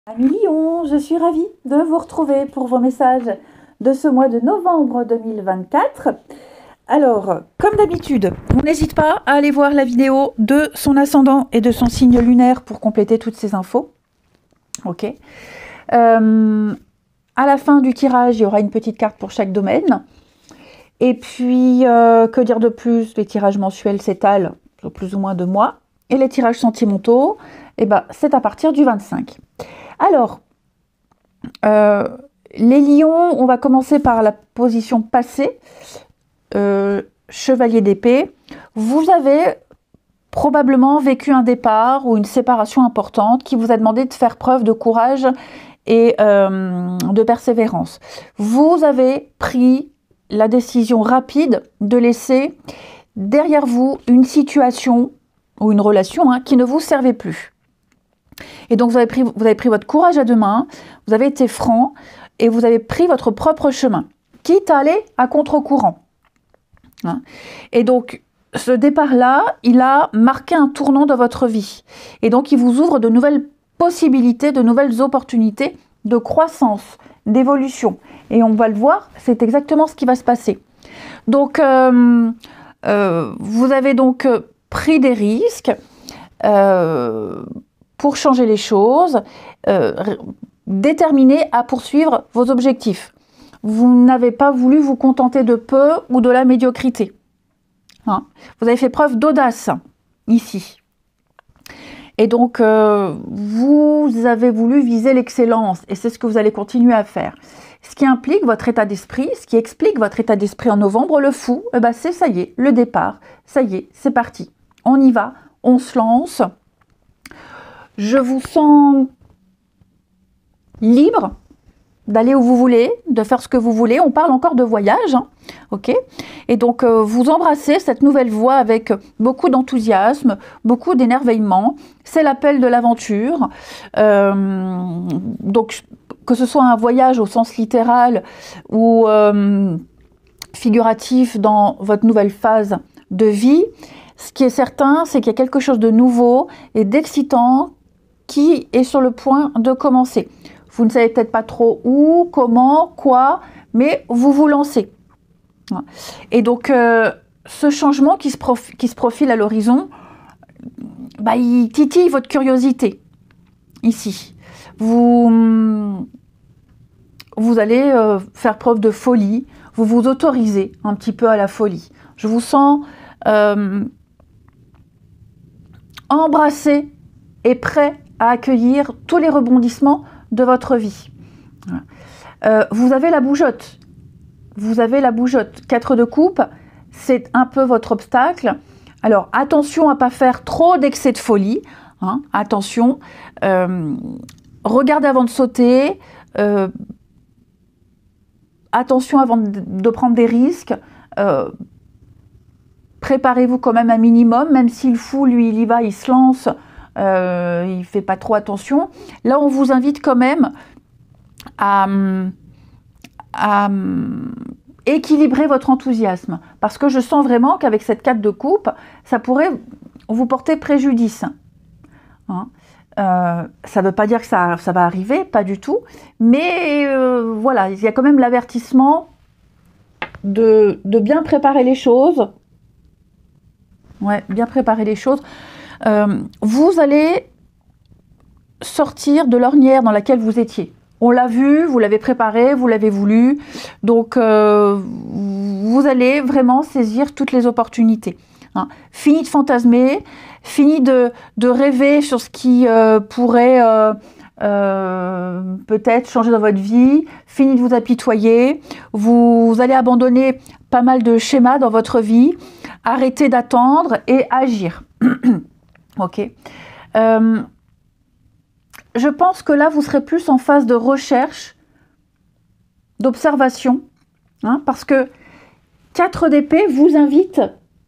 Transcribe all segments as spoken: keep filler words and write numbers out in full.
Amis Lion, je suis ravie de vous retrouver pour vos messages de ce mois de novembre deux mille vingt-quatre. Alors, comme d'habitude, on n'hésite pas à aller voir la vidéo de son ascendant et de son signe lunaire pour compléter toutes ces infos. Ok. Euh, à la fin du tirage, il y aura une petite carte pour chaque domaine. Et puis, euh, que dire de plus? Les tirages mensuels s'étalent sur plus ou moins deux mois. Et les tirages sentimentaux, eh ben, c'est à partir du vingt-cinq. Alors, euh, les lions, on va commencer par la position passée, euh, chevalier d'épée. Vous avez probablement vécu un départ ou une séparation importante qui vous a demandé de faire preuve de courage et euh, de persévérance. Vous avez pris la décision rapide de laisser derrière vous une situation ou une relation hein, qui ne vous servait plus. Et donc, vous avez, pris, vous avez pris votre courage à deux mains, vous avez été franc et vous avez pris votre propre chemin, quitte à aller à contre-courant. Hein. Et donc, ce départ-là, il a marqué un tournant dans votre vie. Et donc, il vous ouvre de nouvelles possibilités, de nouvelles opportunités de croissance, d'évolution. Et on va le voir, c'est exactement ce qui va se passer. Donc, euh, euh, vous avez donc pris des risques, euh, pour changer les choses, euh, déterminé à poursuivre vos objectifs. Vous n'avez pas voulu vous contenter de peu ou de la médiocrité. Hein? Vous avez fait preuve d'audace ici. Et donc, euh, vous avez voulu viser l'excellence et c'est ce que vous allez continuer à faire. Ce qui implique votre état d'esprit, ce qui explique votre état d'esprit en novembre, le fou, eh ben c'est ça y est, le départ, ça y est, c'est parti. On y va, on se lance. Je vous sens libre d'aller où vous voulez, de faire ce que vous voulez. On parle encore de voyage, hein, ok? Et donc, euh, vous embrassez cette nouvelle voie avec beaucoup d'enthousiasme, beaucoup d'émerveillement. C'est l'appel de l'aventure. Euh, donc, que ce soit un voyage au sens littéral ou euh, figuratif dans votre nouvelle phase de vie, ce qui est certain, c'est qu'il y a quelque chose de nouveau et d'excitant qui est sur le point de commencer. Vous ne savez peut-être pas trop où, comment, quoi, mais vous vous lancez. Et donc, euh, ce changement qui se, profi- qui se profile à l'horizon, bah, il titille votre curiosité, ici. Vous, vous allez euh, faire preuve de folie, vous vous autorisez un petit peu à la folie. Je vous sens euh, embrassé et prêt à accueillir tous les rebondissements de votre vie. Euh, vous avez la bougeotte. Vous avez la bougeotte. quatre de coupe, c'est un peu votre obstacle. Alors, attention à ne pas faire trop d'excès de folie. Hein, attention. Euh, regardez avant de sauter. Euh, attention avant de, de prendre des risques. Euh, préparez-vous quand même un minimum, même si le fou, lui, il y va, il se lance. Euh, il ne fait pas trop attention. Là, on vous invite quand même à, à équilibrer votre enthousiasme. Parce que je sens vraiment qu'avec cette carte de coupe, ça pourrait vous porter préjudice. Hein euh, ça ne veut pas dire que ça, ça va arriver, pas du tout. Mais euh, voilà, il y a quand même l'avertissement de, de bien préparer les choses. Ouais, bien préparer les choses. Euh, vous allez sortir de l'ornière dans laquelle vous étiez. On l'a vu, vous l'avez préparé, vous l'avez voulu. Donc, euh, vous allez vraiment saisir toutes les opportunités. Hein. Fini de fantasmer, fini de, de rêver sur ce qui euh, pourrait euh, euh, peut-être changer dans votre vie. Fini de vous apitoyer. Vous, vous allez abandonner pas mal de schémas dans votre vie. Arrêtez d'attendre et agir. Ok. Euh, je pense que là, vous serez plus en phase de recherche, d'observation, hein, parce que quatre d'épée vous invite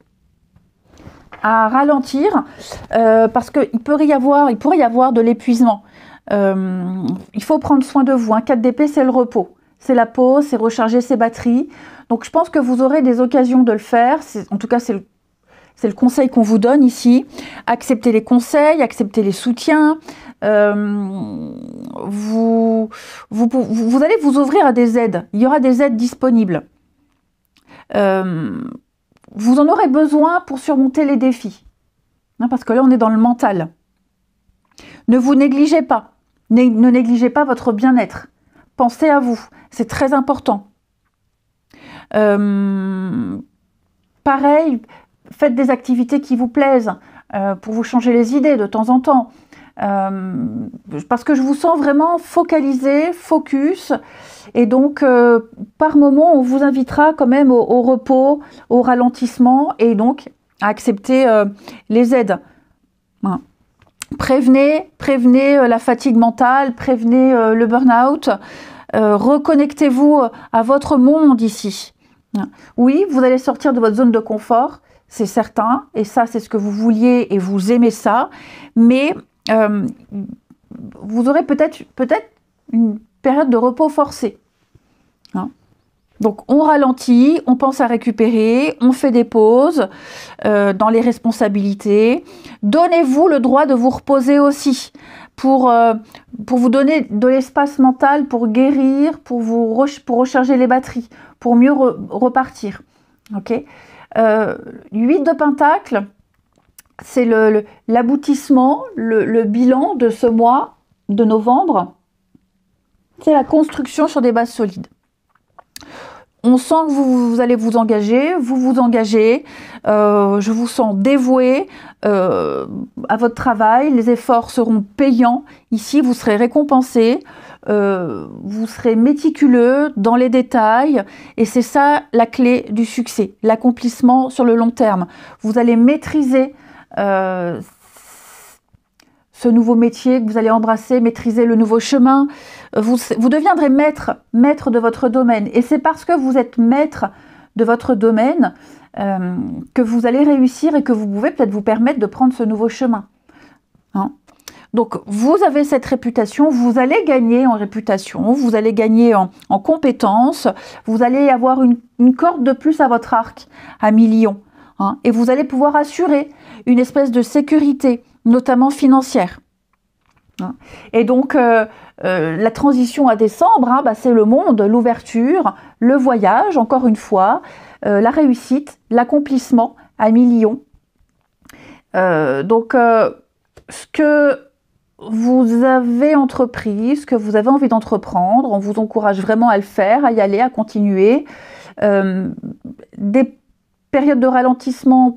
à ralentir, euh, parce qu'il pourrait y avoir, il pourrait y avoir de l'épuisement. Euh, il faut prendre soin de vous. Hein. quatre d'épée, c'est le repos. C'est la pause, c'est recharger ses batteries. Donc, je pense que vous aurez des occasions de le faire. En tout cas, c'est le C'est le conseil qu'on vous donne ici. Acceptez les conseils, acceptez les soutiens. Euh, vous, vous, vous allez vous ouvrir à des aides. Il y aura des aides disponibles. Euh, vous en aurez besoin pour surmonter les défis. Hein, parce que là, on est dans le mental. Ne vous négligez pas. Ne, ne négligez pas votre bien-être. Pensez à vous. C'est très important. Euh, pareil, faites des activités qui vous plaisent euh, pour vous changer les idées de temps en temps. Euh, parce que je vous sens vraiment focalisé, focus. Et donc, euh, par moment, on vous invitera quand même au, au repos, au ralentissement et donc à accepter euh, les aides. Hein. Prévenez, prévenez euh, la fatigue mentale, prévenez euh, le burn-out. Euh, reconnectez-vous à votre monde ici. Oui, vous allez sortir de votre zone de confort, c'est certain, et ça, c'est ce que vous vouliez et vous aimez ça, mais euh, vous aurez peut-être peut-être une période de repos forcé. Hein? Donc, on ralentit, on pense à récupérer, on fait des pauses euh, dans les responsabilités. Donnez-vous le droit de vous reposer aussi. Pour, euh, pour vous donner de l'espace mental, pour guérir, pour, vous re pour recharger les batteries, pour mieux re repartir. Okay, euh, huit de Pentacle, c'est l'aboutissement, le, le, le bilan de ce mois de novembre. C'est la construction sur des bases solides. On sent que vous, vous allez vous engager, vous vous engagez, euh, je vous sens dévoué euh, à votre travail, les efforts seront payants, ici vous serez récompensé, euh, vous serez méticuleux dans les détails et c'est ça la clé du succès, l'accomplissement sur le long terme. Vous allez maîtriser euh, ce nouveau métier que vous allez embrasser, maîtriser le nouveau chemin. Vous, vous deviendrez maître, maître de votre domaine. Et c'est parce que vous êtes maître de votre domaine euh, que vous allez réussir et que vous pouvez peut-être vous permettre de prendre ce nouveau chemin. Hein? Donc, vous avez cette réputation, vous allez gagner en réputation, vous allez gagner en, en compétences, vous allez avoir une, une corde de plus à votre arc, à millions. Hein? Et vous allez pouvoir assurer une espèce de sécurité, notamment financière. Et donc, euh, euh, la transition à décembre, hein, bah, c'est le monde, l'ouverture, le voyage, encore une fois, euh, la réussite, l'accomplissement à millions. Euh, donc, euh, ce que vous avez entrepris, ce que vous avez envie d'entreprendre, on vous encourage vraiment à le faire, à y aller, à continuer. Euh, des périodes de ralentissement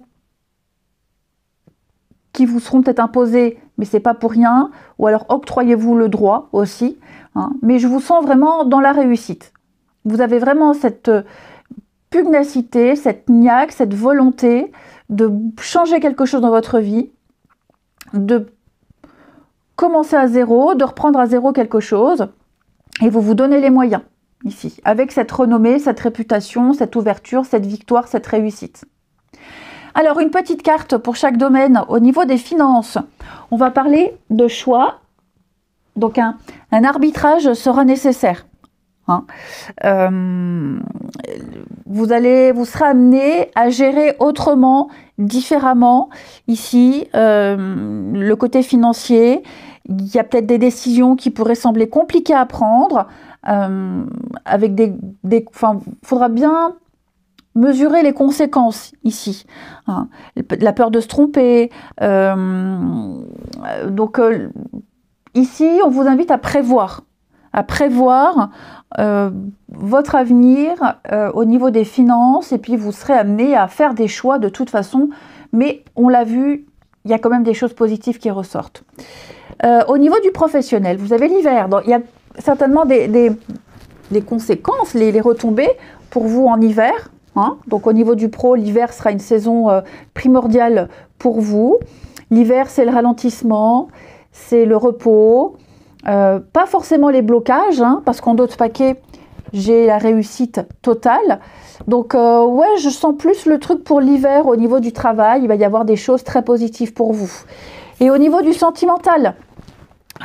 qui vous seront peut-être imposées, mais c'est pas pour rien, ou alors octroyez-vous le droit aussi, hein, mais je vous sens vraiment dans la réussite. Vous avez vraiment cette pugnacité, cette niaque, cette volonté de changer quelque chose dans votre vie, de commencer à zéro, de reprendre à zéro quelque chose, et vous vous donnez les moyens, ici, avec cette renommée, cette réputation, cette ouverture, cette victoire, cette réussite. Alors, une petite carte pour chaque domaine. Au niveau des finances, on va parler de choix. Donc, un, un arbitrage sera nécessaire. Hein. Euh, vous allez, vous serez amené à gérer autrement, différemment. Ici, euh, le côté financier, il y a peut-être des décisions qui pourraient sembler compliquées à prendre. Euh, avec des, des, enfin, faudra bien mesurer les conséquences ici, hein. La peur de se tromper. Euh, donc euh, ici, on vous invite à prévoir, à prévoir euh, votre avenir euh, au niveau des finances, et puis vous serez amené à faire des choix de toute façon. Mais on l'a vu, il y a quand même des choses positives qui ressortent. Euh, au niveau du professionnel, vous avez l'hiver. Il y a certainement des, des, des conséquences, les, les retombées pour vous en hiver. Hein, donc au niveau du pro, l'hiver sera une saison euh, primordiale pour vous. L'hiver, c'est le ralentissement, c'est le repos, euh, pas forcément les blocages, hein, parce qu'en d'autres paquets, j'ai la réussite totale. Donc euh, ouais, je sens plus le truc pour l'hiver au niveau du travail, il va y avoir des choses très positives pour vous. Et au niveau du sentimental, alors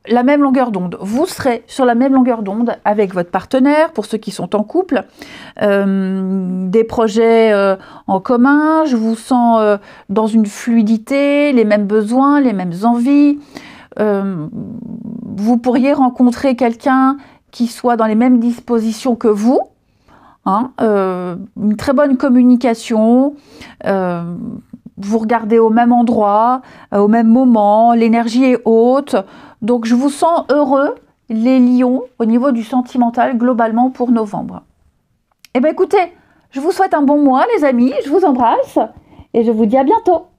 la même longueur d'onde. Vous serez sur la même longueur d'onde avec votre partenaire, pour ceux qui sont en couple, euh, des projets euh, en commun, je vous sens euh, dans une fluidité, les mêmes besoins, les mêmes envies. Euh, vous pourriez rencontrer quelqu'un qui soit dans les mêmes dispositions que vous, hein, euh, une très bonne communication, euh, vous regardez au même endroit, euh, au même moment, l'énergie est haute, donc je vous sens heureux, les lions, au niveau du sentimental, globalement pour novembre. Eh bien écoutez, je vous souhaite un bon mois les amis, je vous embrasse et je vous dis à bientôt.